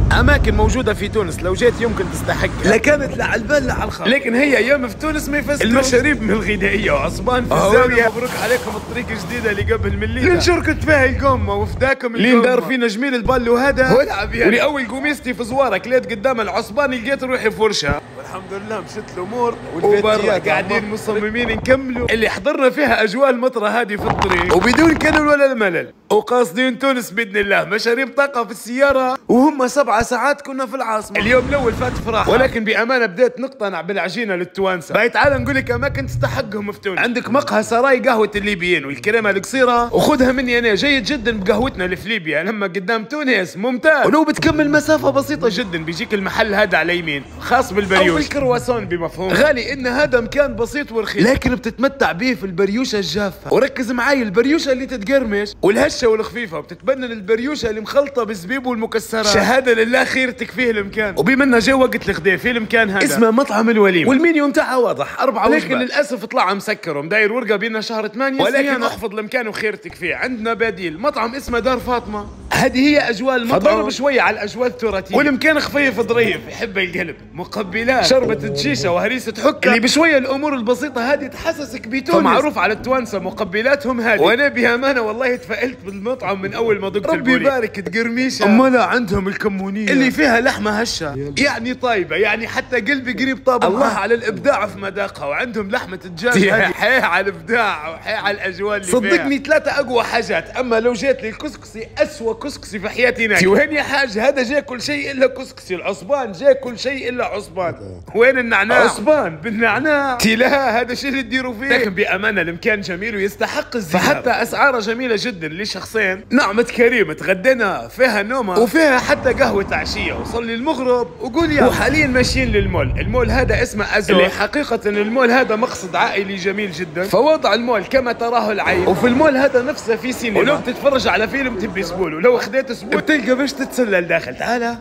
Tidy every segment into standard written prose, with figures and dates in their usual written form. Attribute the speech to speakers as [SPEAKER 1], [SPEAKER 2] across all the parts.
[SPEAKER 1] اماكن موجوده في تونس لو جيت يمكن تستحقها، لا كانت لا على البال لا على الخاطر، لكن هي ايام في تونس ما يفسدوا. المشاريب من الغذائيه وعصبان في الزاويه. مبروك عليكم الطريق الجديده اللي قبل من لينا اللي نشركت فيها القمه وفداكم اللي ندار فينا جميل البال وهذا والعب يعني. ولأول قميصتي في زواره كليت قدام العصبان لقيت روحي فرشه، والحمد لله مشت الامور وبرا قاعدين مصممين نكملوا اللي حضرنا فيها اجواء المطره هذه في الطريق وبدون كلل ولا الملل، وقاصدين تونس باذن الله. مشاريب طاقه في السياره وهم 7 ساعات كنا في العاصمه. اليوم الاول فات فراحه، ولكن بامانه بديت نقتنع بالعجينه للتوانسه. باي تعال نقول لك اماكن تستحقهم في تونس. عندك مقهى سراي قهوه الليبيين والكريمه القصيره، وخذها مني انا جيد جدا بقهوتنا اللي في ليبيا لما قدام تونس ممتاز. ولو بتكمل مسافه بسيطه جدا بيجيك المحل هذا على يمين خاص بالبريوش او بالكرواسون بمفهوم غالي. ان هذا مكان بسيط ورخيص لكن بتتمتع به في البريوشه الجافه. وركز معي، البريوشه اللي تتقرمش والهشه والخفيفه بتتبنن البريوشه اللي مخلطه بالزبيب والمكسرات. شهاده لله خيرتك فيه المكان. وبما انه جاي وقت الغداء في المكان هذا اسمه مطعم الوليم، والمنيو متاعها واضح 4 وجبات، لكن للاسف طلع مسكر ومداير ورقه بينا شهر 8، ولكن احفظ المكان وخيرتك فيه. عندنا بديل مطعم اسمه دار فاطمه، هذه هي اجواء المطعم. فضرب شويه على الاجواء التراثيه، والمكان خفيف ظريف يحب القلب. مقبلات شربة شيشه وهريسه حكه اللي بشويه الامور البسيطه هذه تحسسك بتونس. فمعروف على التوانسه مقبلاتهم هذه، وانا بامانه والله تفائلت بالمطعم من اول ما ذقت. ربي يبارك تقرميشه. امال عندهم الكمونيه اللي فيها لحمه هشه يعني طيبه، يعني حتى قلبي قريب طاب. الله على الابداع في مذاقها. وعندهم لحمه الدجاج هذه حيه على الابداع وحيه على الاجواء اللي صدقني فيها. 3 اقوى حاجات. اما لو جيت للكسكسي اسوء كسكسي في حياتي ناكل. وين يا حاج هذا جاي كل شيء الا كسكسي. العصبان جاي كل شيء الا عصبان. وين النعناع؟ عصبان بالنعناع. لا هذا شيء اللي تديروا فيه. لكن بامانه المكان جميل ويستحق الذهاب، فحتى اسعاره جميله جدا لشخصين. نعمه كريم تغدينا فيها نومه وفيها حتى قهوه عشيه وصلي المغرب وقول يا. وحاليا ماشيين للمول. المول هذا اسمه ازور، اللي حقيقه المول هذا مقصد عائلي جميل جدا. فوضع المول كما تراه العين، وفي المول هذا نفسه في سينما، ولو بتتفرج على فيلم تبي سبول، ولو خديت سبول بتلقى باش تتسلل داخل. تعال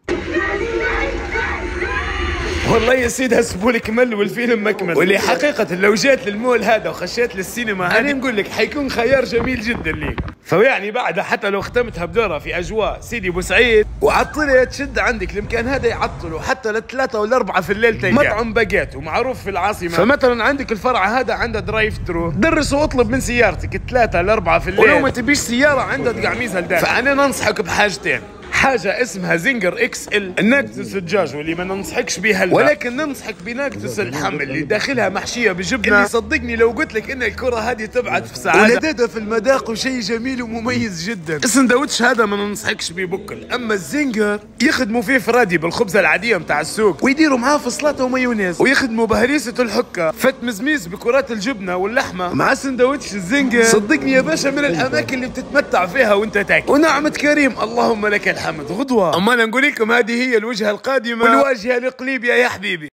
[SPEAKER 1] والله يا سيدي هسبولك مل والفيلم مكمل. واللي حقيقة لو جيت للمول هذا وخشيت للسينما أنا نقول لك حيكون خيار جميل جدا ليك. فيعني بعدها حتى لو ختمتها بدورة في أجواء سيدي بوسعيد وعطلت تشد عندك المكان هذا يعطلوا حتى ل3 ولا 4 في الليل تلقى مطعم باجيت ومعروف في العاصمة. فمثلا عندك الفرع هذا عنده درايف ثرو، درس واطلب من سيارتك 3 ل 4 في الليل، ولو ما تبيش سيارة عنده تقعميزها لداخل. فأنا ننصحك بحاجتين، حاجة اسمها زنجر اكس ال الناقص الدجاج واللي ما ننصحكش بها هلا، ولكن ننصحك بناقص اللحم اللي داخلها محشية بجبنة، اللي صدقني لو قلت لك ان الكرة هذه تبعد في ساعات ولذيذة في المذاق وشيء جميل ومميز جدا. السندوتش هذا ما ننصحكش بيه بكل، اما الزنجر يخدموا فيه فرادي بالخبزة العادية متاع السوق ويديروا معاه فصلاته ومايونيز، ويخدموا بهريسة الحكة فت مزميز بكرات الجبنة واللحمة مع سندوتش الزنجر. صدقني يا باشا من الاماكن اللي بتتمتع فيها وانت تاكل. ونعمة كريم اللهم لك الحمد. غدوة أما أنا نقول لكم هذه هي الوجهة القادمة والواجهة لقليبيا يا حبيبي.